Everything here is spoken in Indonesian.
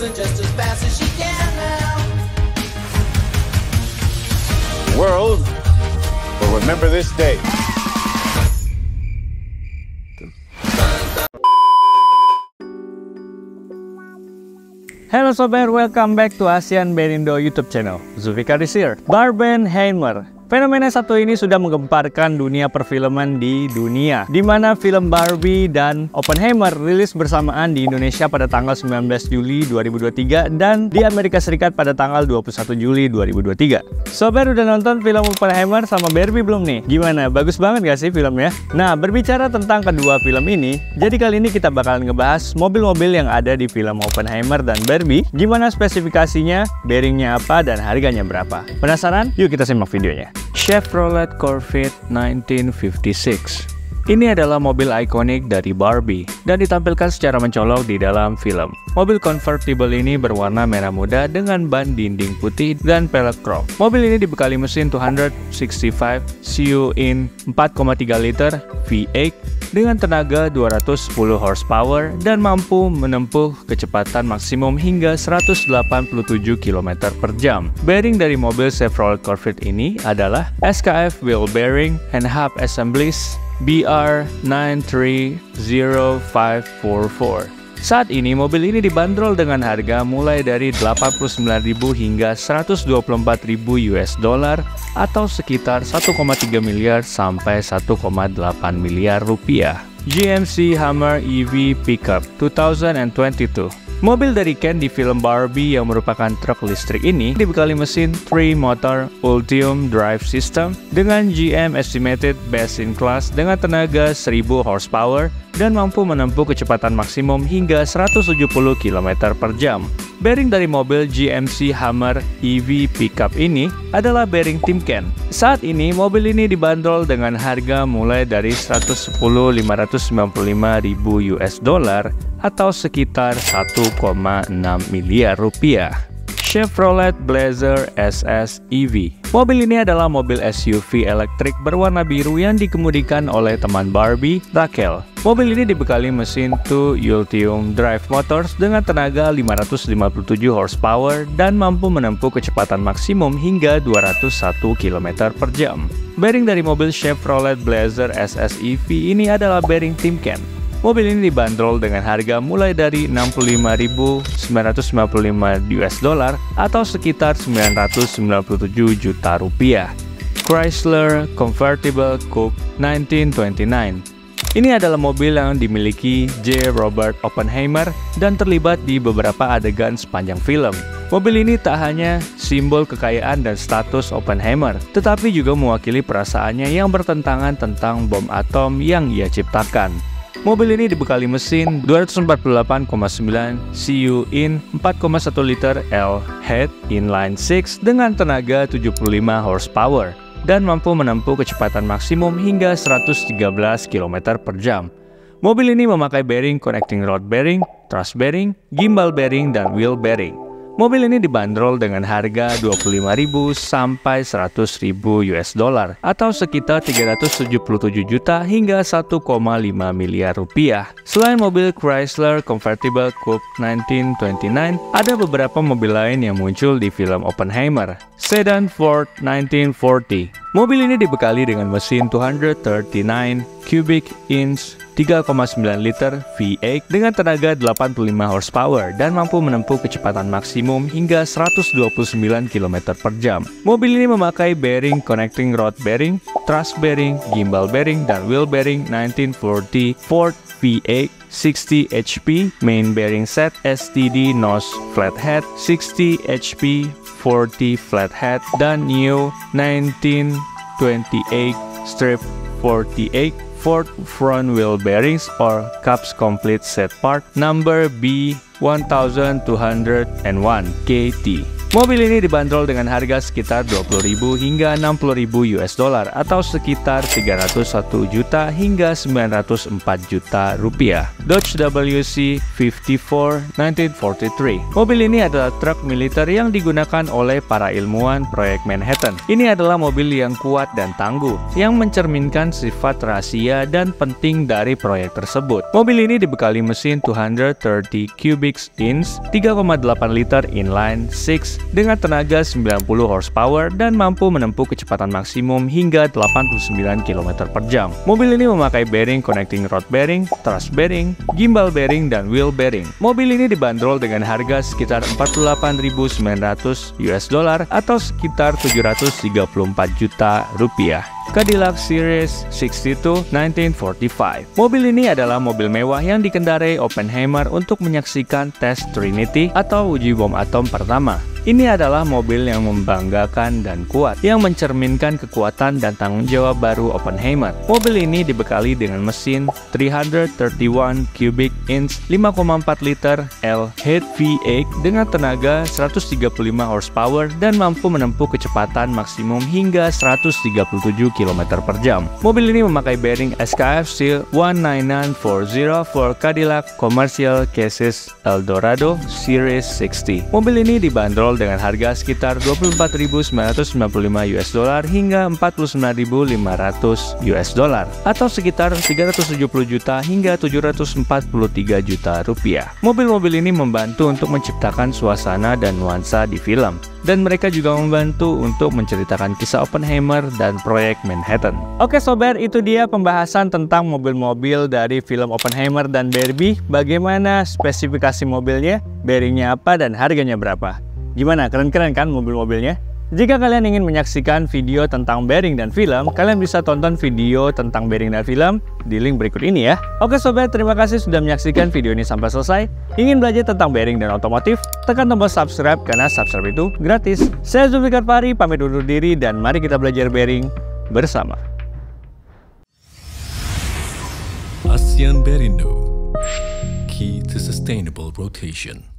cruising just as fast as she can now. The world will remember this day. Halo sobat, welcome back to Asian Berindo YouTube channel. Zulfikar is here. Barbenheimer. Fenomena satu ini sudah menggemparkan dunia perfilman di dunia, di mana film Barbie dan Oppenheimer rilis bersamaan di Indonesia pada tanggal 19 Juli 2023 dan di Amerika Serikat pada tanggal 21 Juli 2023. Sobat udah nonton film Oppenheimer sama Barbie belum nih? Gimana? Bagus banget gak sih filmnya? Nah, berbicara tentang kedua film ini, jadi kali ini kita bakalan ngebahas mobil-mobil yang ada di film Oppenheimer dan Barbie, gimana spesifikasinya, bearingnya apa, dan harganya berapa. Penasaran? Yuk kita simak videonya. Chevrolet Corvette 1956. Ini adalah mobil ikonik dari Barbie dan ditampilkan secara mencolok di dalam film. Mobil convertible ini berwarna merah muda dengan ban dinding putih dan pelek chrome. Mobil ini dibekali mesin 265 cu in 4,3 liter V8 dengan tenaga 210 horsepower dan mampu menempuh kecepatan maksimum hingga 187 km per jam. Bearing dari mobil Chevrolet Corvette ini adalah SKF wheel bearing and hub assemblies BR930544. Saat ini mobil ini dibanderol dengan harga mulai dari 89.000 hingga 124.000 US dollar atau sekitar 1,3 miliar sampai 1,8 miliar rupiah. GMC Hummer EV Pickup 2022. Mobil dari Ken di film Barbie yang merupakan truk listrik ini dibekali mesin 3-motor Ultium Drive System dengan GM Estimated Best in Class dengan tenaga 1000 horsepower dan mampu menempuh kecepatan maksimum hingga 170 km per jam. Bearing dari mobil GMC Hummer EV Pickup ini adalah bearing Tim Ken. Saat ini mobil ini dibanderol dengan harga mulai dari 110.595.000 US dollar atau sekitar 1,6 miliar rupiah. Chevrolet Blazer SS EV. Mobil ini adalah mobil SUV elektrik berwarna biru yang dikemudikan oleh teman Barbie, Rachel. Mobil ini dibekali mesin 2 Ultium Drive Motors dengan tenaga 557 horsepower dan mampu menempuh kecepatan maksimum hingga 201 km per jam. Bearing dari mobil Chevrolet Blazer SS EV ini adalah bearing Tim Ken. Mobil ini dibanderol dengan harga mulai dari 65.995 US dollar atau sekitar 997 juta rupiah. Chrysler Convertible Coupe 1929. Ini adalah mobil yang dimiliki J. Robert Oppenheimer dan terlibat di beberapa adegan sepanjang film. Mobil ini tak hanya simbol kekayaan dan status Oppenheimer, tetapi juga mewakili perasaannya yang bertentangan tentang bom atom yang ia ciptakan. Mobil ini dibekali mesin 248,9 cu in 4,1 liter L head inline 6 dengan tenaga 75 horsepower dan mampu menempuh kecepatan maksimum hingga 113 km per jam. Mobil ini memakai bearing connecting rod bearing, truss bearing, gimbal bearing, dan wheel bearing. Mobil ini dibanderol dengan harga 25.000 sampai 100.000 US dollar atau sekitar 377 juta hingga 1,5 miliar rupiah. Selain mobil Chrysler Convertible Coupe 1929, ada beberapa mobil lain yang muncul di film Oppenheimer. Sedan Ford 1940. Mobil ini dibekali dengan mesin 239 cubic inch 3,9 liter V8 dengan tenaga 85 horsepower dan mampu menempuh kecepatan maksimum hingga 129 km per jam. Mobil ini memakai bearing connecting rod bearing, truss bearing, gimbal bearing, dan wheel bearing 1940 Ford V8 60 HP, main bearing set, STD nose flathead, 60 HP 40 flathead, dan Neo 1928 strip 48 Ford front wheel bearings or cups complete set part number B1201 KT. Mobil ini dibanderol dengan harga sekitar 20.000 hingga 60.000 US dollar atau sekitar 301 juta hingga 904 juta rupiah. Dodge WC54 1943. Mobil ini adalah truk militer yang digunakan oleh para ilmuwan proyek Manhattan. Ini adalah mobil yang kuat dan tangguh, yang mencerminkan sifat rahasia dan penting dari proyek tersebut. Mobil ini dibekali mesin 230 cubic inch 3,8 liter inline 6 dengan tenaga 90 horsepower dan mampu menempuh kecepatan maksimum hingga 89 km per jam. Mobil ini memakai bearing connecting rod bearing, thrust bearing, gimbal bearing, dan wheel bearing. Mobil ini dibanderol dengan harga sekitar 48.900 US dollar atau sekitar 734 juta rupiah. Cadillac Series 62 1945. Mobil ini adalah mobil mewah yang dikendarai Oppenheimer untuk menyaksikan tes Trinity atau uji bom atom pertama. Ini adalah mobil yang membanggakan dan kuat, yang mencerminkan kekuatan dan tanggung jawab baru Oppenheimer. Mobil ini dibekali dengan mesin 331 cubic inch 5,4 liter L V8 dengan tenaga 135 horsepower dan mampu menempuh kecepatan maksimum hingga 137 km per jam. Mobil ini memakai bearing SKF Seal 19940 for Cadillac Commercial Chassis Eldorado Series 60. Mobil ini dibanderol dengan harga sekitar 24.995 US dollar hingga 49.500 US dollar atau sekitar 370 juta hingga 743 juta rupiah. Mobil-mobil ini membantu untuk menciptakan suasana dan nuansa di film, dan mereka juga membantu untuk menceritakan kisah Oppenheimer dan proyek Manhattan. Oke sobat, itu dia pembahasan tentang mobil-mobil dari film Oppenheimer dan Barbie. Bagaimana spesifikasi mobilnya, bearingnya apa, dan harganya berapa. Gimana, keren-keren kan mobil-mobilnya? Jika kalian ingin menyaksikan video tentang bearing dan film, kalian bisa tonton video tentang bearing dan film di link berikut ini ya. Oke sobat, terima kasih sudah menyaksikan video ini sampai selesai. Ingin belajar tentang bearing dan otomotif? Tekan tombol subscribe karena subscribe itu gratis. Saya Zulfikar Fahri, pamit undur diri dan mari kita belajar bearing bersama. ASEAN Bearindo, key to sustainable rotation.